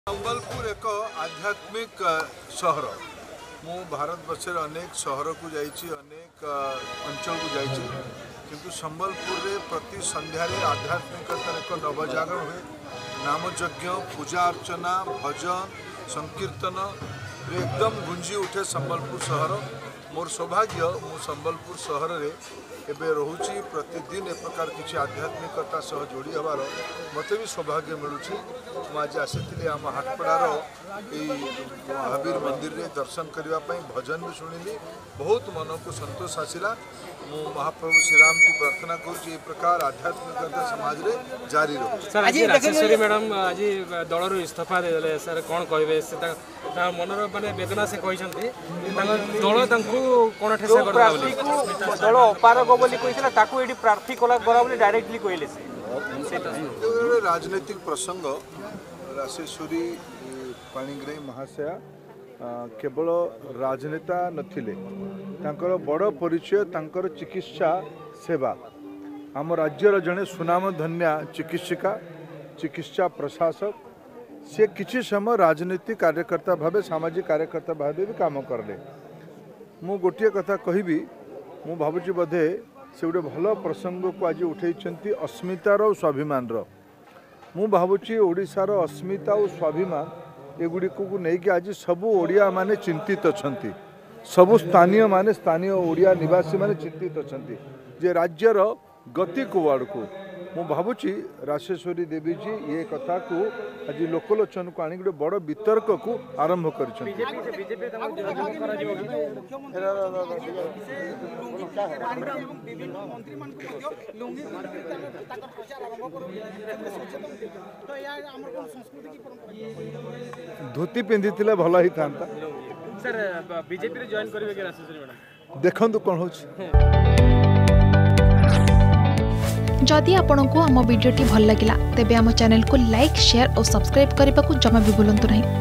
संबलपुर एक आध्यात्मिक सहर। मु भारत वर्षर अनेक सहर को जाइए, अनेक अंचल को जाइए, किंतु संबलपुर रे प्रति संध्यारे आध्यात्मिकतार एक नवजागरण हुए। नामयज्ञ, पूजा अर्चना, भजन, संकीर्तन एकदम गुंजी उठे संबलपुर सहर। मोर सौभाग्य मु संबलपुर सहर रे एबे रोची प्रतिदिन ए प्रकार किसी आध्यात्मिकता सह जोड़ी हबार मते भी सौभाग्य मिलूँ। आज आसी आम हाटपड़ार महावीर मंदिर रे दर्शन करने भजन भी शुणिली, बहुत मन को संतोष आसला। मु महाप्रभु श्रीराम को प्रार्थना करुँच प्रकार आध्यात्मिकता समाज रे जारी रहो। सर आज राजेश्वरी मैडम आज दल इस्तीफा देले, सर कौन कहे से मनर माने वेदना से कहते दल कौन ठेसा कर दल अपारग बोली कहिसला ताकू एडी प्रार्थी कला गरा बोली डायरेक्टली कहले से राजनीतिक प्रसंग। राजेश्वरी पाणिग्राही महाशया केवल राजनेता नथिले, तांकर बड़ परिचय तांकर चिकित्सा सेवा। आम राज्यर जड़े सुनाम धन्या चिकित्सिका, चिकित्सा प्रशासक, से किछि समय राजनीतिक कार्यकर्ता भावे, सामाजिक कार्यकर्ता भावे भी काम करले। मु गोटे कथा कहबी, मु भावुची बोधे से गोटे भल प्रसंग को आज उठे अस्मितार और स्वाभिमान। मु भावुची ओडिशार अस्मिता और स्वाभिमान एगुड़िक को लेकिन आज सबू ओडिया माने चिंतित अच्छा, सबू स्थानीय माने स्थानीय ओडिया निवासी माने चिंतित अच्छा जे राज्यर गति को आड़ को। मु भावुची राजेश्वरी देवी जी ये कथा को आज लोकलोचन को आनी गोटे बड़ वितर्क को आरंभ कर। धोती पिंधि भल ही था। सर बीजेपी जॉइन करेंगे कि राजेश्वरी मैडम? देखु कौन हो। जदि आपंक आम भिडी भल लगा तेब आम चैनल को लाइक, शेयर और सब्सक्राइब करने को जमा भी भूलु नहीं।